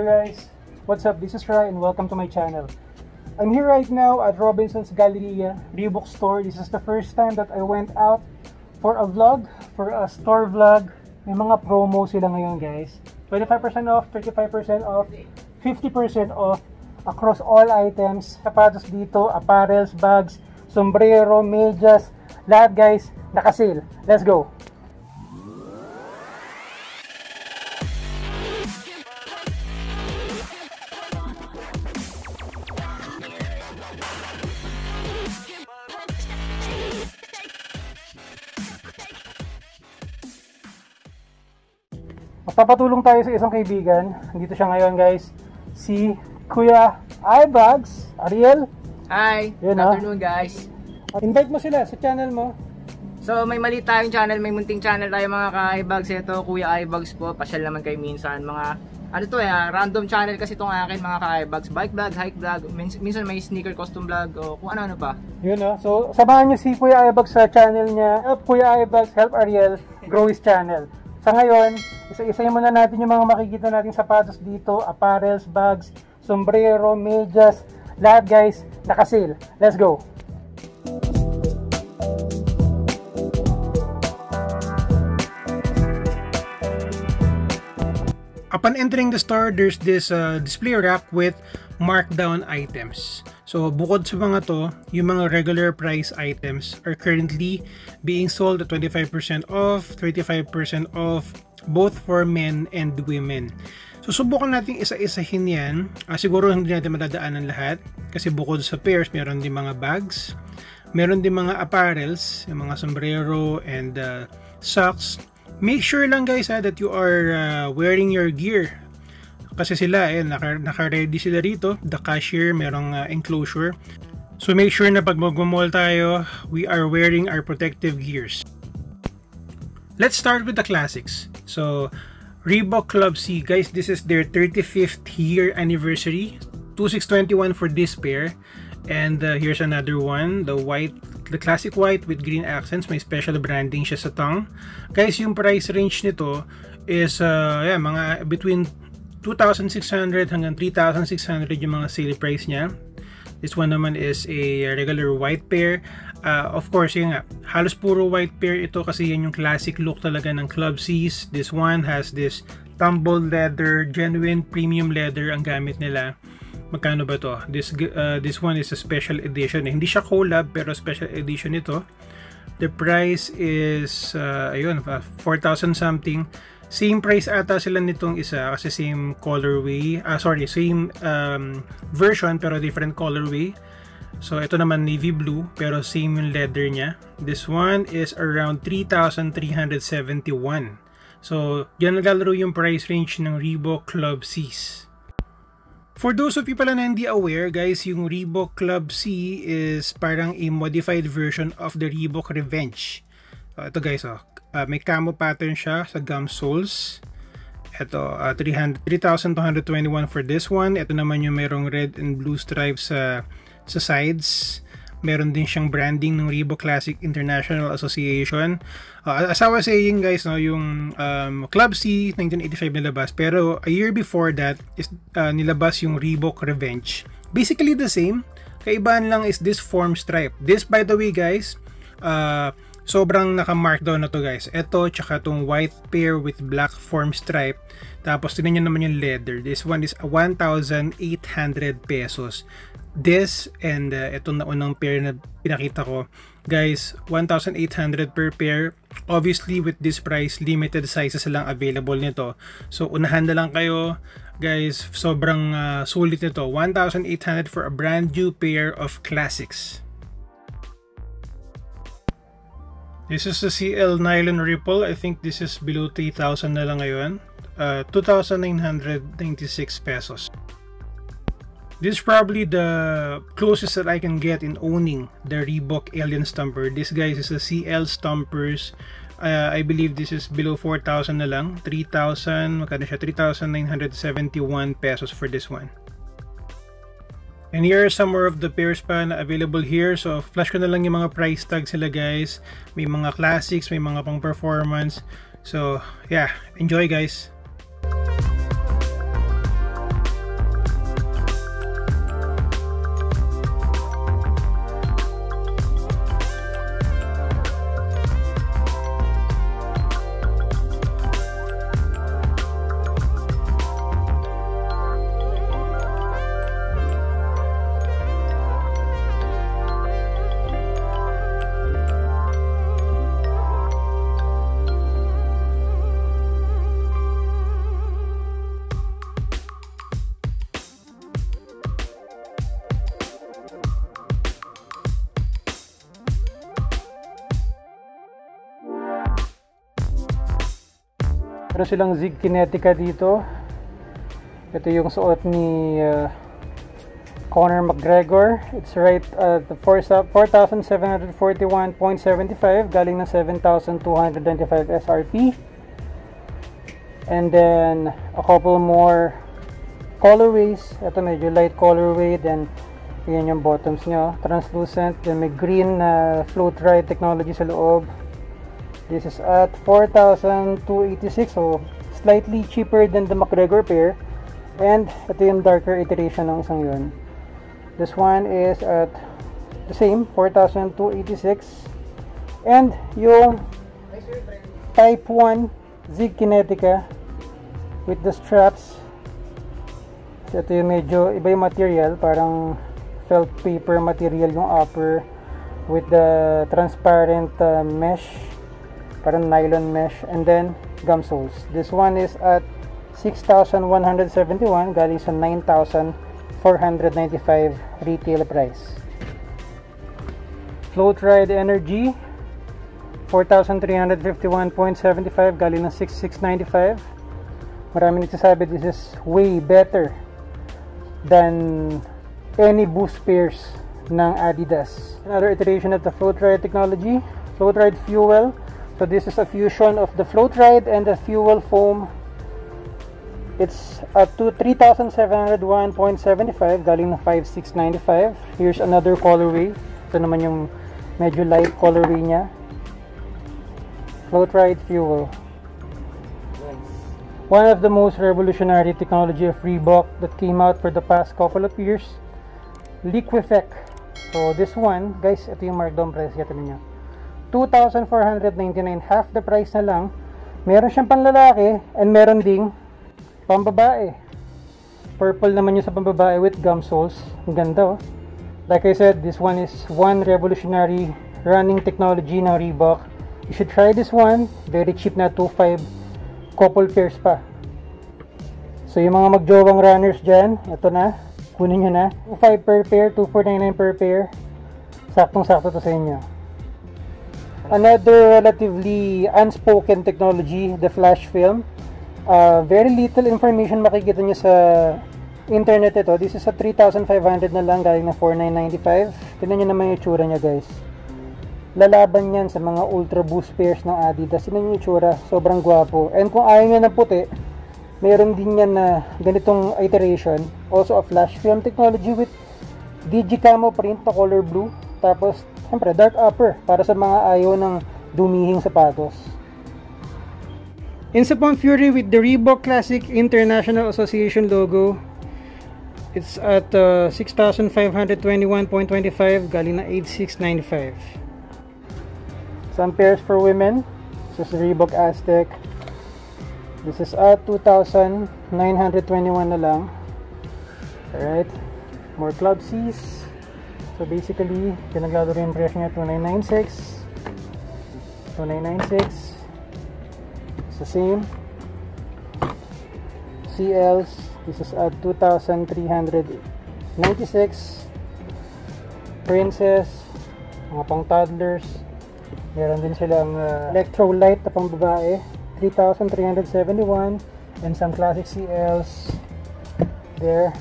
Hello guys, what's up? This is Rai and welcome to my channel. I'm here right now at Robinson's Galleria Reebok store. This is the first time that I went out for a vlog, for a store vlog. May mga promo sila ngayon guys. 25% off, 35% off, 50% off across all items. Sapatos dito, apparels, bags, sombrero, medyas, lahat guys, naka-sale. Let's go! Magpapatulong tayo sa isang kaibigan. Dito siya ngayon guys, si Kuya iBags, Ariel. Hi, good afternoon guys. Invite mo sila sa channel mo. So may mali tayong channel, may munting channel tayo mga ka-iBags. Ito Kuya iBags po, pasyal naman kayo minsan. Mga ano to random channel kasi itong akin mga ka-iBags. Bike vlog, hike vlog, minsan may sneaker custom vlog o kung ano-ano pa. Yun so samahan nyo si Kuya iBags sa channel niya. Kuya iBags help Ariel grow his channel. Sa ngayon, isa-isayin muna natin yung mga makikita nating sapatos dito, apparels, bags, sombrero, medyas, lahat guys, naka-sale. Let's go! Upon entering the store, there's this display rack with markdown items. So bukod sa mga to, yung mga regular price items are currently being sold at 25% off, 35% off, both for men and women. So subukan natin isa-isahin yan. Siguro hindi natin matadaanan lahat kasi bukod sa pairs, meron din mga bags, meron din mga apparels, yung mga sombrero and socks. Make sure lang guys that you are wearing your gear. Kasi sila naka-ready sila rito. The cashier merong enclosure. So make sure na pag mag-mall tayo, we are wearing our protective gears. Let's start with the classics. So Reebok Club C guys, this is their 35th year anniversary. 2621 for this pair. And here's another one, the classic white with green accents. May special branding siya sa tongue. Guys, yung price range nito is mga between 2,600 hanggang 3,600 yung mga sale price niya. This one naman is a regular white pair. Of course, yun nga, halos puro white pair ito kasi yan yung classic look talaga ng Club C's. This one has this tumbled leather, genuine premium leather ang gamit nila. Magkano ba to? This one is a special edition. Hindi siya collab pero special edition ito. The price is 4,000 something. Same price ata sila nitong isa kasi same colorway. Same version pero different colorway. So ito naman navy blue pero same yung leather niya. This one is around 3,371. So yan naglalaro yung price range ng Reebok Club C's. For those of you pala na hindi aware guys, yung Reebok Club C is parang a modified version of the Reebok Revenge. Ito guys, may camo pattern siya sa gum soles. Ito, 3,221 for this one. Ito naman yung merong red and blue stripes sa sides. Meron din siyang branding ng Reebok Classic International Association. As I was saying guys, yung Club C 1985 nilabas, pero a year before that is nilabas yung Reebok Revenge. Basically the same. Kaibahan lang is this form stripe. This by the way guys, sobrang naka-markdown na to guys. Ito tsaka tong white pair with black form stripe. Tapos tingnan nyo naman yung leather. This one is 1,800 pesos. This and itong naunang pair na pinakita ko guys, 1,800 per pair. Obviously with this price, limited sizes lang available nito. So unahan na lang kayo guys. Sobrang sulit nito. 1,800 for a brand new pair of classics. This is the CL Nylon Ripple. I think this is below 3,000 na lang ngayon. 2,996 pesos. This is probably the closest that I can get in owning the Reebok Alien Stomper. This guys is a CL Stompers. I believe this is below 4,000 na lang. 3,000, magkano siya? 3,971 pesos for this one. And here are some more of the pairs pa na available here. So flash ko na lang yung mga price tags sila guys. May mga classics, may mga pang performance. So yeah, enjoy guys. Meron silang Zig Kinetica dito. Ito yung suot ni Conor McGregor. It's right at 4,741.75 galing ng 7,295 SRP. And then a couple more colorways. Ito medyo light colorway. Then yan yung bottoms nyo, translucent. Then may green na float ride technology sa loob. This is at 4,286, so slightly cheaper than the McGregor pair. And ito yung darker iteration ng isang yun. This one is at the same 4,286. And yung Type 1 Zig Kinetica with the straps. So ito yung medyo iba yung material, parang felt paper material yung upper with the transparent mesh, parang nylon mesh, and then gum soles. This one is at 6,171 galing sa 9,495 retail price. Float Ride Energy 4,351.75 galing ng 6,695. Maraming nagsasabi this is way better than any boost pairs ng Adidas. Another iteration of the Float Ride technology, Float Ride Fuel. So this is a fusion of the Float Ride and the Fuel foam. It's at 3,701.75 galing ng 5,695. Here's another colorway. Ito naman yung medyo light colorway niya. Float Ride Fuel. One of the most revolutionary technology of Reebok that came out for the past couple of years, Liquifect. So this one, guys, ito yung markdown price. Ito ninyo, 2,499, half the price na lang. Meron siyang panlalaki and meron ding pambabae. Purple naman yung sa pambabae with gum soles. Ang ganda, oh. Like I said, this one is one revolutionary running technology ng Reebok. You should try this one. Very cheap na, 2,500. Couple pairs pa. So yung mga magjowang runners dyan, ito na, kunin nyo na. 2,500 per pair, 2,499 per pair. Saktong-sakto to sa inyo. Another relatively unspoken technology, the flash film. Very little information makikita nyo sa internet ito. This is a 3,500 na lang, galing na 4,995. Tignan nyo naman yung itsura nya, guys. Lalaban yan sa mga ultra boost pairs ng Adidas. Tignan nyo yung itsura, sobrang gwapo. And kung ayaw nyo ng puti, meron din yan na ganitong iteration. Also a flash film technology with digicamo print na color blue. Tapos, siyempre, dark upper para sa mga ayaw ng dumihing sapatos. Insapon Fury with the Reebok Classic International Association logo. It's at 6,521.25 galing na 8,695. Some pairs for women. This is Reebok Aztec. This is at 2,921 na lang. Alright. More Club C's. So basically, pinaglaro rin yung price niya, 2,996. 2,996. It's the same. CLs. This is at 2,396. Princess. Mga pang toddlers. Meron din silang electrolyte na pang babae, 3,371, and some classic CLs there.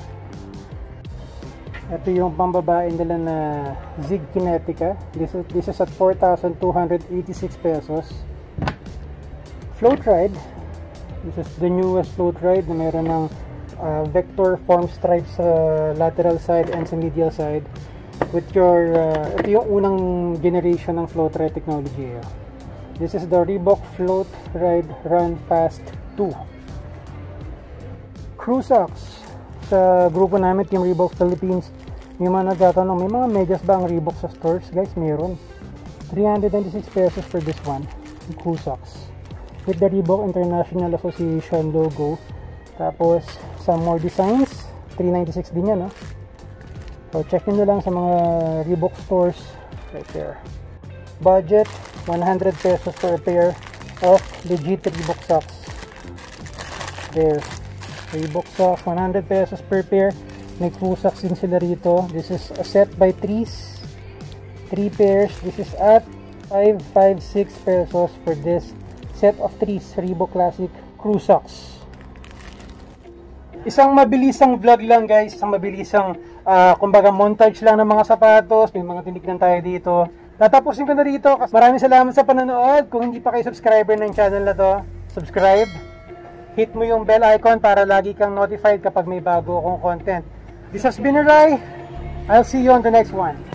Ito yung pang babae nila na Zig Kinetica. This is at 4,286 pesos. Float Ride. This is the newest Float Ride na meron ng vector form stripes sa lateral side and sa medial side. With your, ito yung unang generation ng Float Ride technology. This is the Reebok Float Ride Run Fast 2. Crew socks. Sa grupo namin, Team Reebok Philippines, may mga nagtatanong, may mga medyas ba ang Reebok sa stores? Guys, meron. 396 pesos for this one. Crew socks. With the Reebok International Association logo. Tapos, some more designs. 396 din yan, no? So, check nyo lang sa mga Reebok stores right there. Budget, 100 pesos for a pair of legit Reebok socks. There. Reebok socks, 100 pesos per pair. May crew socks din sila rito. This is a set by 3 pairs. This is at 556 pesos for this set of 3 Reebok Classic crew socks. Isang mabilisang vlog lang guys, isang mabilisang kumbaga montage lang ng mga sapatos, may mga tinignan tayo dito. Tatapusin ko na dito. Maraming salamat sa panonood. Kung hindi pa kayo subscriber ng channel na to, subscribe. Hit mo yung bell icon para lagi kang notified kapag may bago akong content. This has been Rai. I'll see you on the next one.